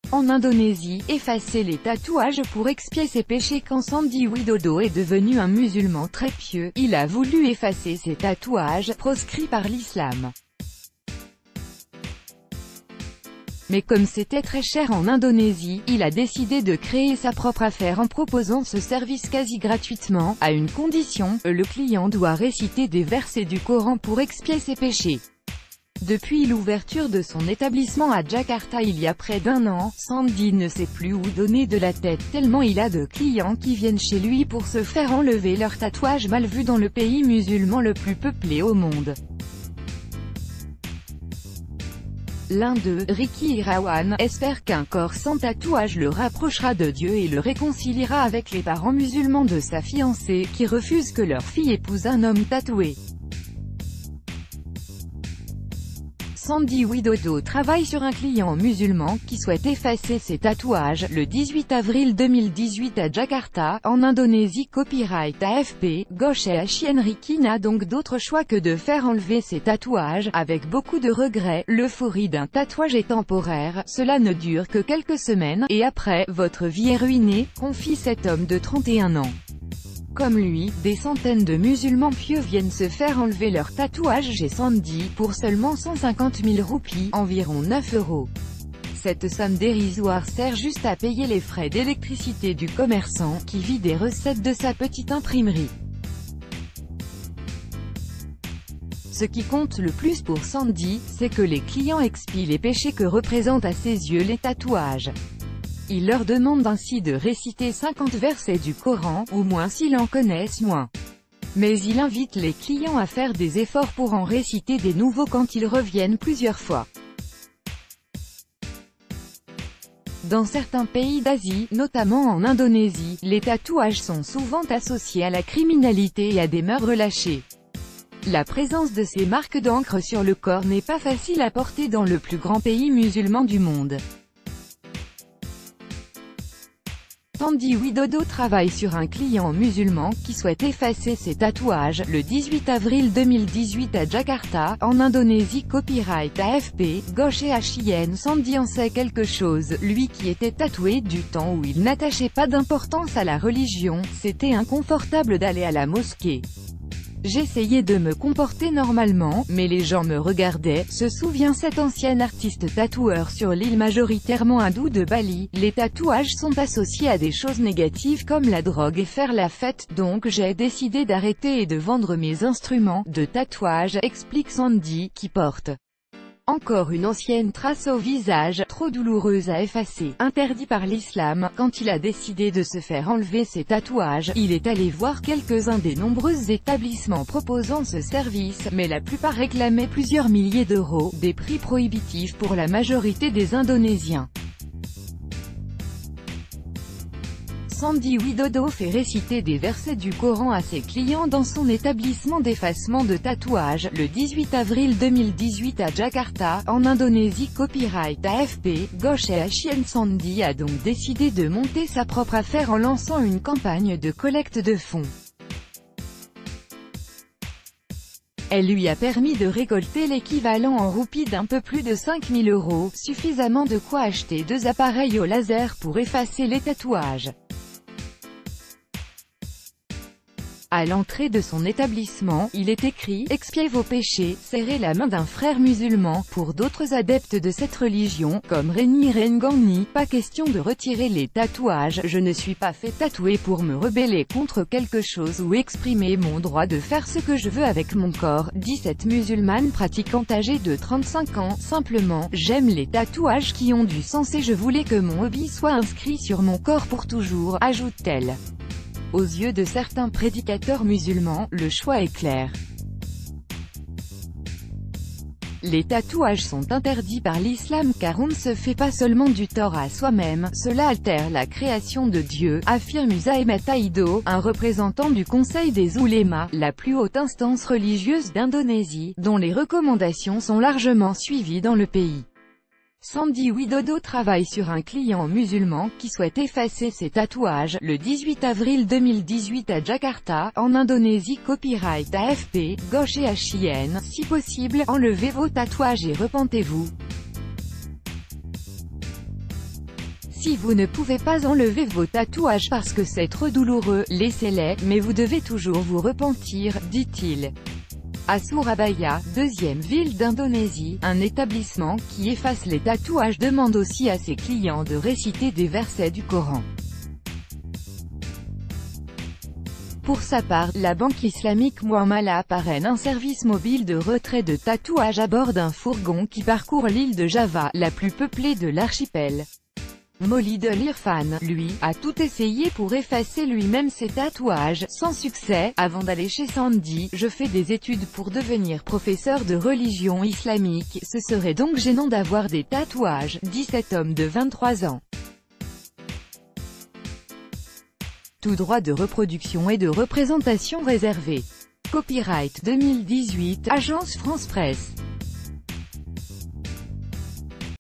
En Indonésie, effacer les tatouages pour expier ses péchés. Quand Sandy Widodo est devenu un musulman très pieux, il a voulu effacer ses tatouages, proscrits par l'islam. Mais comme c'était très cher en Indonésie, il a décidé de créer sa propre affaire en proposant ce service quasi gratuitement, à une condition, le client doit réciter des versets du Coran pour expier ses péchés. Depuis l'ouverture de son établissement à Jakarta il y a près d'un an, Sandy ne sait plus où donner de la tête tellement il a de clients qui viennent chez lui pour se faire enlever leurs tatouages mal vus dans le pays musulman le plus peuplé au monde. L'un d'eux, Ricky Irawan, espère qu'un corps sans tatouage le rapprochera de Dieu et le réconciliera avec les parents musulmans de sa fiancée, qui refusent que leur fille épouse un homme tatoué. Sandy Widodo travaille sur un client musulman qui souhaite effacer ses tatouages. Le 18 avril 2018 à Jakarta, en Indonésie. Copyright AFP, Ghosh et Hachien. Ricky n'a donc d'autre choix que de faire enlever ses tatouages, avec beaucoup de regrets. L'euphorie d'un tatouage est temporaire, cela ne dure que quelques semaines, et après, votre vie est ruinée, confie cet homme de 31 ans. Comme lui, des centaines de musulmans pieux viennent se faire enlever leurs tatouages chez Sandy, pour seulement 150 000 roupies, environ 9 €. Cette somme dérisoire sert juste à payer les frais d'électricité du commerçant, qui vit des recettes de sa petite imprimerie. Ce qui compte le plus pour Sandy, c'est que les clients expient les péchés que représentent à ses yeux les tatouages. Il leur demande ainsi de réciter 50 versets du Coran, ou moins s'ils en connaissent moins. Mais il invite les clients à faire des efforts pour en réciter des nouveaux quand ils reviennent plusieurs fois. Dans certains pays d'Asie, notamment en Indonésie, les tatouages sont souvent associés à la criminalité et à des mœurs relâchées. La présence de ces marques d'encre sur le corps n'est pas facile à porter dans le plus grand pays musulman du monde. Sandy Widodo travaille sur un client musulman qui souhaite effacer ses tatouages. Le 18 avril 2018 à Jakarta, en Indonésie. Copyright AFP, Ghosh et Hachien. Sandy en sait quelque chose, lui qui était tatoué du temps où il n'attachait pas d'importance à la religion, c'était inconfortable d'aller à la mosquée. J'essayais de me comporter normalement, mais les gens me regardaient, se souvient cet ancien artiste tatoueur sur l'île majoritairement hindoue de Bali. Les tatouages sont associés à des choses négatives comme la drogue et faire la fête, donc j'ai décidé d'arrêter et de vendre mes instruments de tatouage, explique Sandy, qui porte encore une ancienne trace au visage, trop douloureuse à effacer, interdit par l'islam. Quand il a décidé de se faire enlever ses tatouages, il est allé voir quelques-uns des nombreux établissements proposant ce service, mais la plupart réclamaient plusieurs milliers d'euros, des prix prohibitifs pour la majorité des Indonésiens. Sandy Widodo fait réciter des versets du Coran à ses clients dans son établissement d'effacement de tatouages. Le 18 avril 2018 à Jakarta, en Indonésie. Copyright AFP, Ghosh et Hachien. Sandy a donc décidé de monter sa propre affaire en lançant une campagne de collecte de fonds. Elle lui a permis de récolter l'équivalent en roupies d'un peu plus de 5 000 €, suffisamment de quoi acheter 2 appareils au laser pour effacer les tatouages. À l'entrée de son établissement, il est écrit « Expiez vos péchés, serrez la main d'un frère musulman ». Pour d'autres adeptes de cette religion, comme Reni Rengani, pas question de retirer les tatouages, je ne suis pas fait tatouer pour me rebeller contre quelque chose ou exprimer mon droit de faire ce que je veux avec mon corps, dit cette musulmane pratiquante âgée de 35 ans. Simplement, j'aime les tatouages qui ont du sens et je voulais que mon hobby soit inscrit sur mon corps pour toujours, ajoute-t-elle. Aux yeux de certains prédicateurs musulmans, le choix est clair. Les tatouages sont interdits par l'islam car on ne se fait pas seulement du tort à soi-même, cela altère la création de Dieu, affirme Usaima Taido, un représentant du Conseil des Oulémas, la plus haute instance religieuse d'Indonésie, dont les recommandations sont largement suivies dans le pays. Sandy Widodo travaille sur un client musulman qui souhaite effacer ses tatouages. Le 18 avril 2018 à Jakarta, en Indonésie. Copyright AFP, Ghosh et Hachien. Si possible, enlevez vos tatouages et repentez-vous. Si vous ne pouvez pas enlever vos tatouages parce que c'est trop douloureux, laissez-les, mais vous devez toujours vous repentir, dit-il. À Surabaya, deuxième ville d'Indonésie, un établissement qui efface les tatouages demande aussi à ses clients de réciter des versets du Coran. Pour sa part, la banque islamique Muamalah parraine un service mobile de retrait de tatouages à bord d'un fourgon qui parcourt l'île de Java, la plus peuplée de l'archipel. Maulidul Irfan, lui, a tout essayé pour effacer lui-même ses tatouages, sans succès. Avant d'aller chez Sandy, je fais des études pour devenir professeur de religion islamique, ce serait donc gênant d'avoir des tatouages, dit cet homme de 23 ans. Tout droit de reproduction et de représentation réservé. Copyright 2018, Agence France Presse.